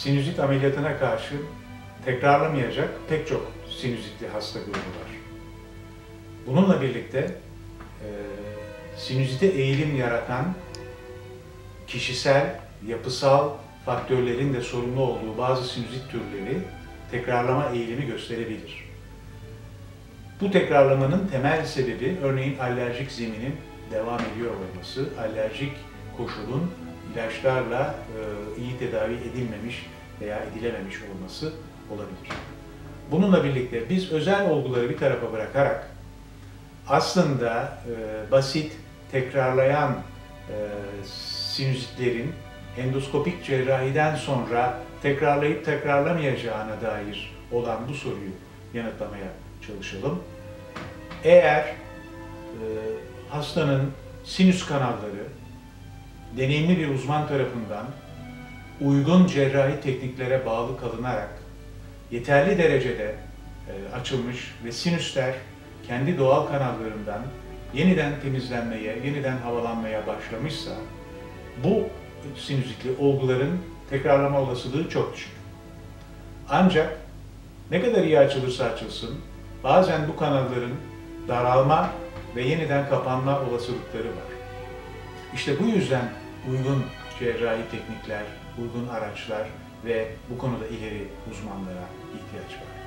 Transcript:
sinüzit ameliyatına karşı tekrarlamayacak pek çok sinüzitli hasta grubu var. Bununla birlikte sinüzite eğilim yaratan kişisel, yapısal faktörlerin de sorumlu olduğu bazı sinüzit türleri tekrarlama eğilimi gösterebilir. Bu tekrarlamanın temel sebebi örneğin alerjik zeminin devam ediyor olması, alerjik koşulun ilaçlarla iyi tedavi edilmemiş veya edilememiş olması olabilir. Bununla birlikte biz özel olguları bir tarafa bırakarak aslında basit, tekrarlayan sinüzitlerin endoskopik cerrahiden sonra tekrarlayıp tekrarlamayacağına dair olan bu soruyu yanıtlamaya çalışalım. Eğer hastanın sinüs kanalları deneyimli bir uzman tarafından uygun cerrahi tekniklere bağlı kalınarak yeterli derecede açılmış ve sinüsler kendi doğal kanallarından yeniden temizlenmeye, yeniden havalanmaya başlamışsa bu sinüzitli olguların tekrarlama olasılığı çok düşük. Ancak ne kadar iyi açılırsa açılsın, bazen bu kanalların daralma ve yeniden kapanma olasılıkları var. İşte bu yüzden uygun cerrahi teknikler, uygun araçlar ve bu konuda ileri uzmanlara ihtiyaç var.